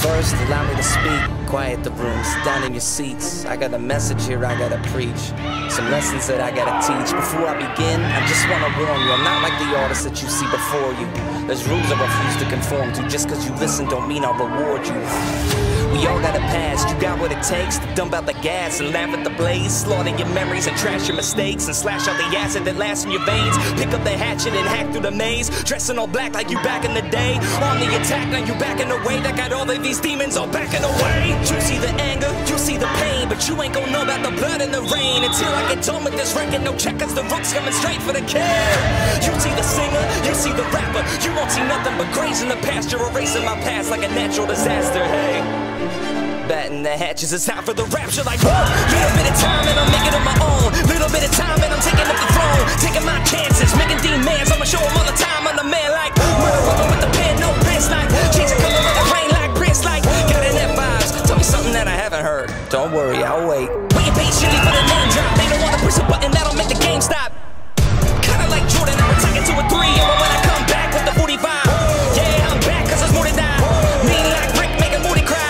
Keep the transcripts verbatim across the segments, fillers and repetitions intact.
First, allow me to speak. Quiet the room, sit down in your seats. I got a message here I gotta preach, some lessons that I gotta teach. Before I begin, I just wanna warn you, I'm not like the artists that you see before you. There's rules I refuse to conform to. Just cause you listen don't mean I'll reward you. We all got a past, you got what it takes to dump out the gas and laugh at the blaze. Slaughter your memories and trash your mistakes and slash out the acid that lasts in your veins. Pick up the hatchet and hack through the maze, dressing all black like you back in the day. On the attack, now you backing away. That got all of these demons all backing away. You see the anger, you see the pain, but you ain't gon' know about the blood and the rain until I get done with this record. No checkers, the rooks coming straight for the care. You see the singer, you see the rapper, you won't see nothing but grace in the past. You're erasing my past like a natural disaster. Hey, batting the hatches, it's time for the rapture. Like, whoa, little bit of time and I'm making it my own. Little bit of time and I'm taking up the throne. Taking my chances, making demands. I'ma show them all the time I'm the man. Like, murder weapon with the pen, no prints. Like, change the color of the rain like Prince. Like, got an F vibes. Tell me something that I haven't heard. Don't worry, I'll wait. Waiting patiently for the name drop. They don't wanna push a button that'll make the game stop. Kinda like Jordan, I'm attacking to a three. And when I come back with the forty-five, yeah, I'm back cause there's more to die. Mean like Rick, making Moody cry.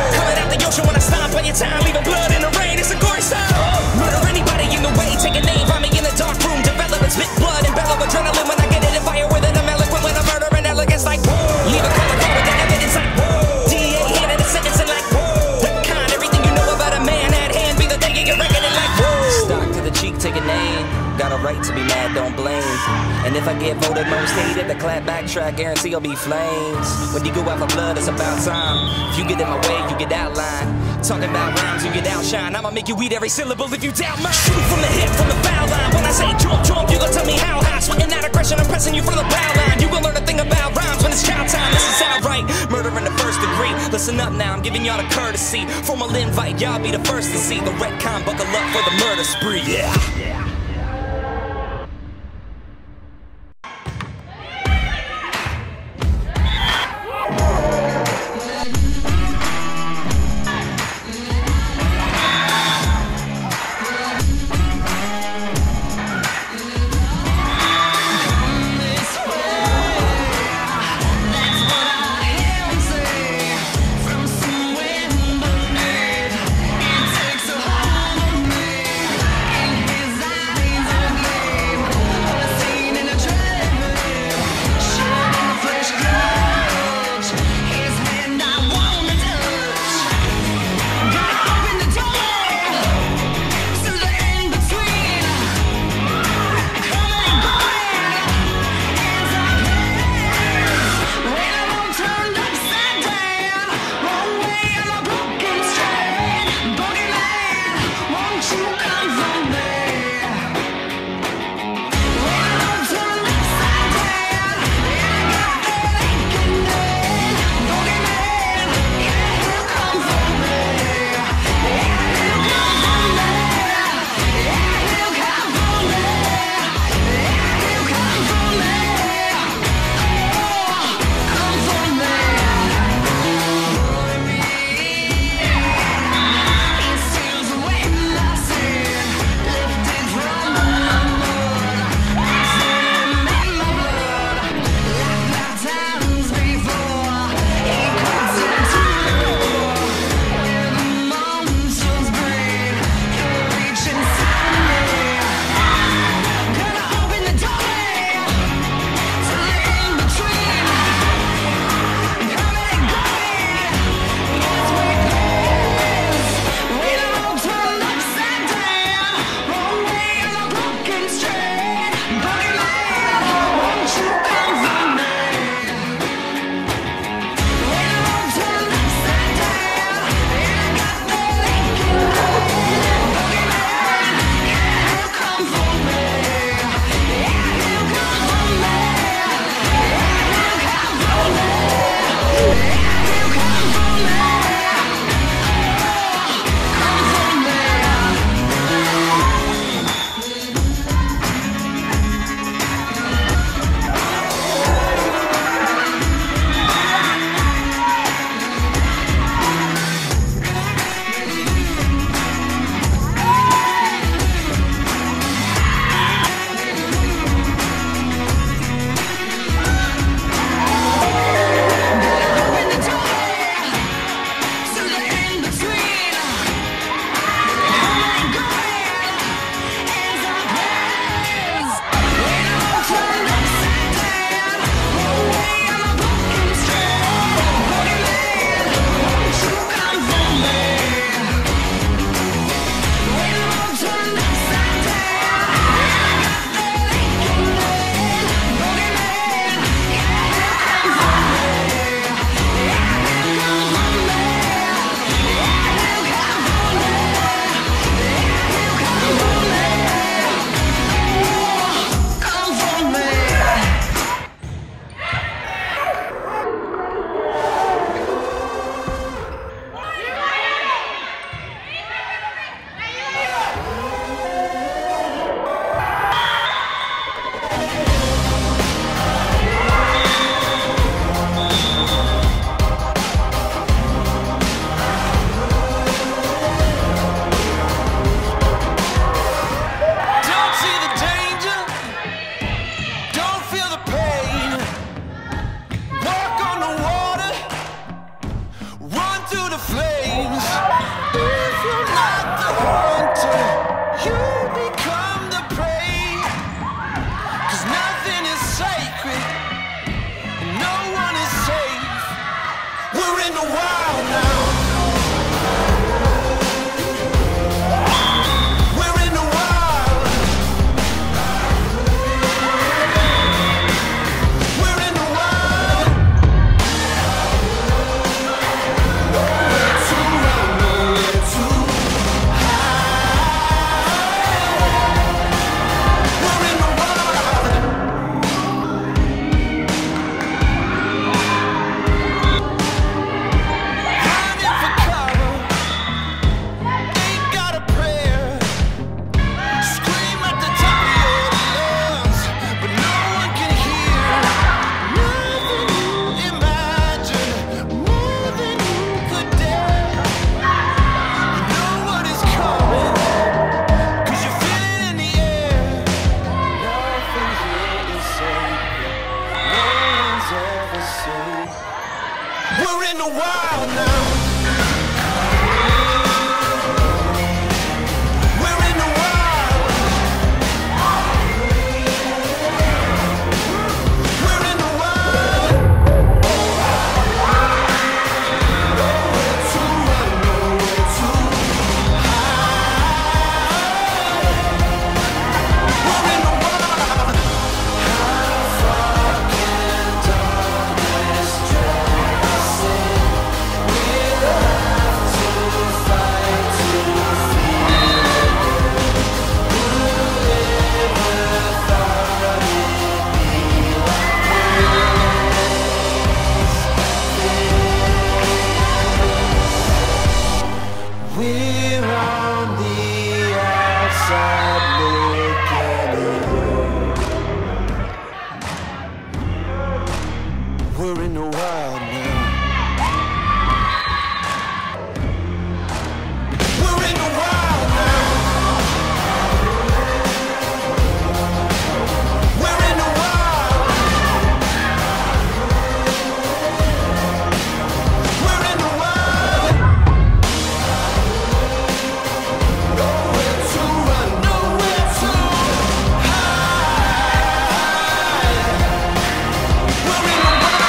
When I stomp on your time, leaving blood in the rain, it's a gory style. Murder anybody in the way, take a name, find me in a dark room, develop and spit blood and bellow adrenaline. When I get it in fire with it, I'm eloquent when I'm murdering elegance like leave a color code with the evidence like D A handed a sentence and like that kind, everything you know about a man at hand, be the day you get reckoning like stock to the cheek, take a name. Got a right to be mad, don't blame. And if I get voted most hated, the clap backtrack, guarantee I'll be flames. When you go out for blood, it's about time. If you get in my way, you get outlined. Talking about rhymes, you get outshine. I'ma make you eat every syllable if you doubt mine. Shoot from the hip, from the foul line. When I say jump, jump, you gon' tell me how high. Sweating that aggression, I'm pressing you from the bow line. You gon' learn a thing about rhymes when it's child time. This is outright murder in the first degree. Listen up now, I'm giving y'all the courtesy. Formal invite, y'all be the first to see the retcon. Buckle up for the murder spree, yeah. His flames. If you're not the hunter, you become the prey. 'Cause nothing is sacred, and no one is safe. We're in the wild now. We're in the wild now. We're in the wild. We're in the wild. Nowhere to run, nowhere to hide. We're in the wild. How far can darkness drag? We're on the outside looking in. We're in the wild now. We're in the wild now. We're in the wild. We're in the wild. Nowhere to run, nowhere to hide. We're in the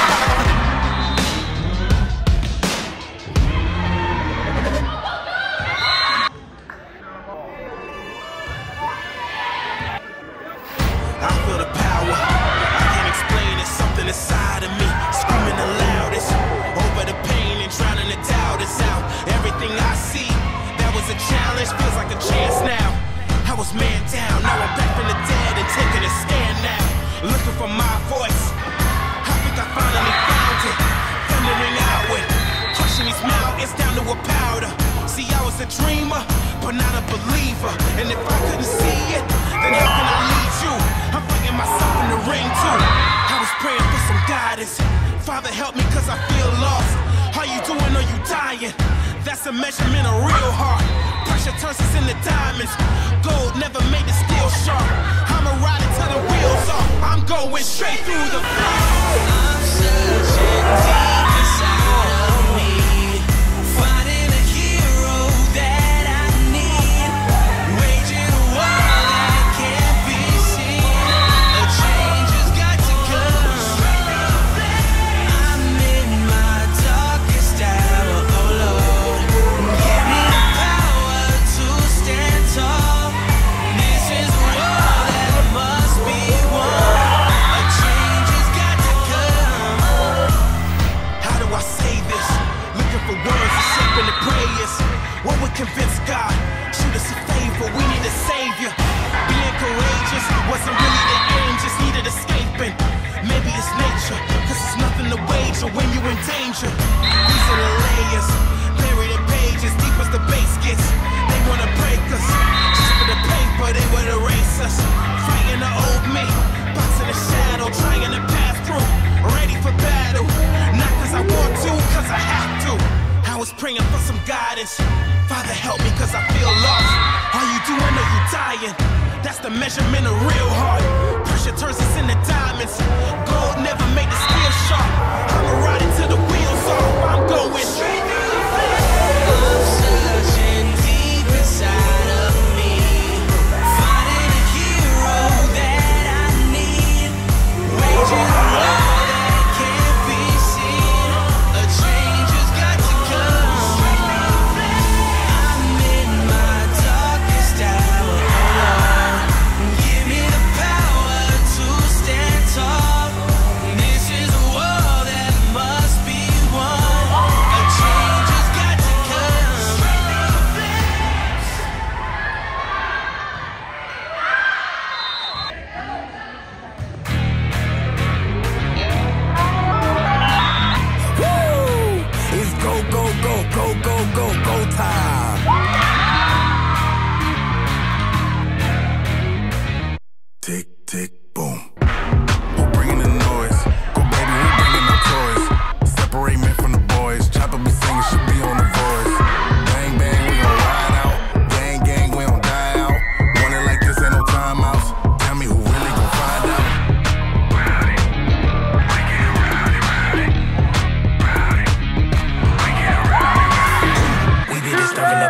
I feel the power, I can't explain it, something inside of me, screaming the loudest, over the pain and drowning the doubt, it's out, everything I see, that was a challenge, feels like a chance now, I was man down, now I'm back from the dead and taking a stand now, looking for my voice, I think I finally found it, thundering outward, crushing these mountains down to a powder, see I was a dreamer, but not a believer, and if I couldn't see it, then how can I lead you? I'm fighting myself in the ring too. I was praying for some guidance. Father, help me cause I feel lost. How you doing or you dying? That's a measurement of real heart. Pressure turns us into diamonds. Gold never made the steel sharp. I'ma ride it till the wheels off. I'm going straight through the flames. I'm searching deep inside of me, finding a hero that I need, waging a war that can't be seen. A change has got to come. I'm in my darkest hour, oh Lord. Give me the power to stand tall. This is a war that must be won. A change has got to come. How do I say this? Looking for words to shape in the prayers. What would convince God? Shoot us a favor, we need a savior. Being courageous wasn't really the aim, just needed escaping. Maybe it's nature, cause it's nothing to wager when you're in danger. These are the layers, buried in pages, deep as the base gets. They wanna break us, just for the paper they would erase us. Fighting the old me, boxing the shadow, trying to pass through. Ready for battle, not cause I want to, cause I have to. I was praying for some guidance. Father, help me cause I feel lost. Are you doing or you dying? That's the measurement of real heart. Pressure turns us into diamonds. Gold never made the steel sharp. I'ma ride it till the wheels off. I'm going straight through the flames.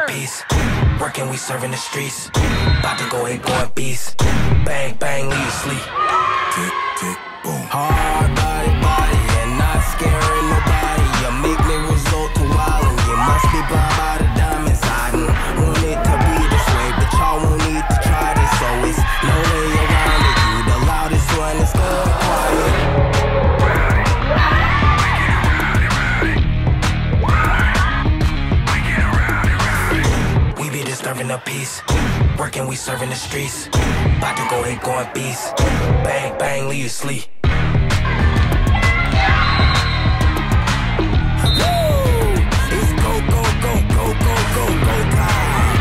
peace. Working, we serving the streets. About to go ahead, going beast. Bang, bang, leave you sleep. Tick, tick, boom. Hard body, body, and not scaring nobody. You make me resort to wildin'. You must be blind by the diamonds. I didn't want it to be this way, but y'all won't need to try this. So it's no way around it. You the loudest one, it's going quiet. Disturbing the peace, working, we serving the streets. About to go ahead, going beast. Bang, bang, leave you sleep. It's go, go, go, go, go, go, go time.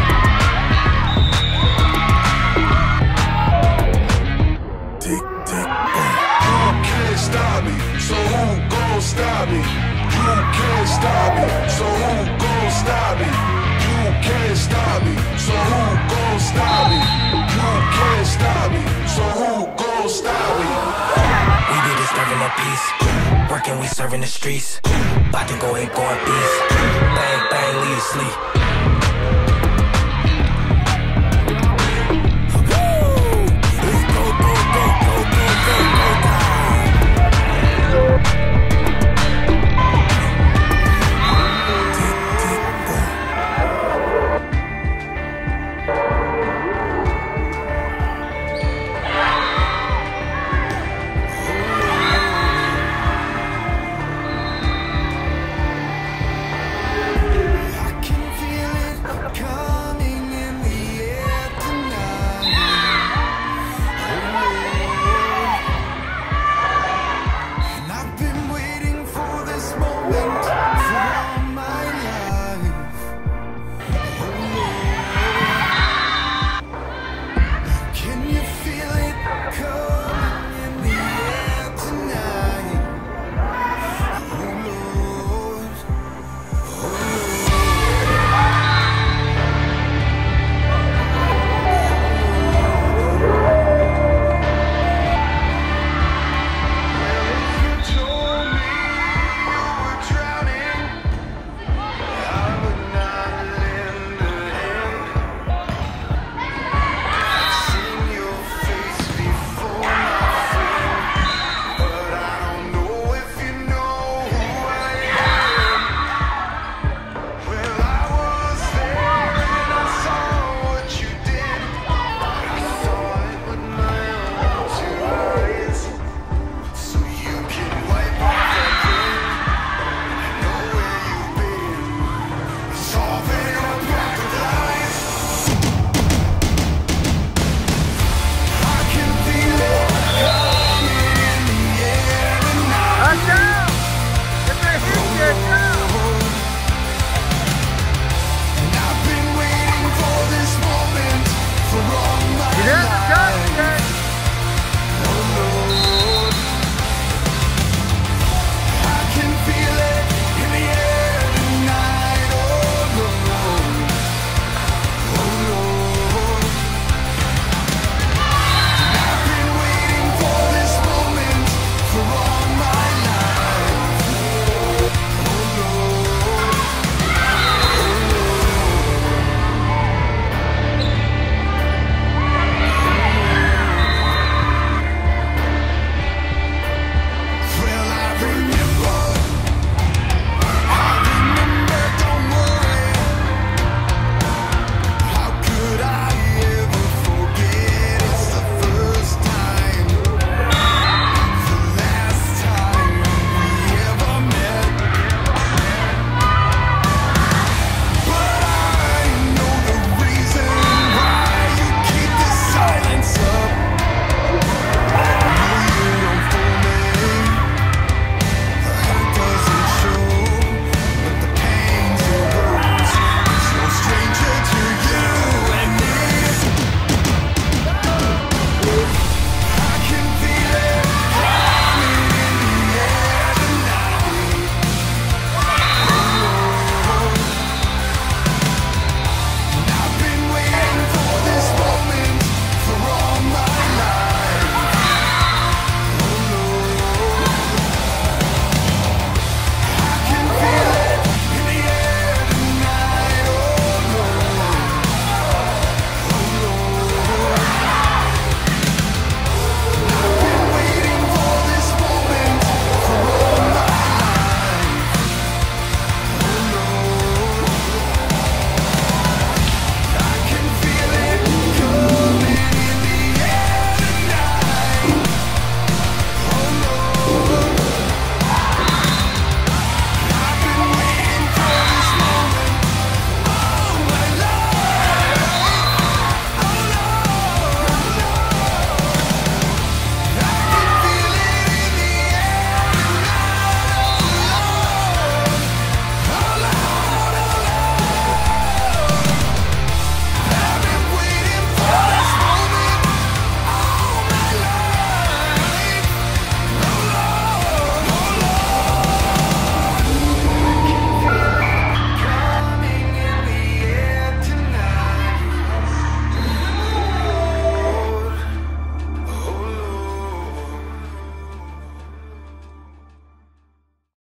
Tick, tick, boom. You can't stop me, so who gon' stop me? You can't stop me, so who gon' stop me? You can't stop me, so who gon' stop me? You can't stop me, so who gon' stop me? We be disturbing the peace, working, we serving the streets. About to go ahead, going beast. Bang, bang, leave you sleep.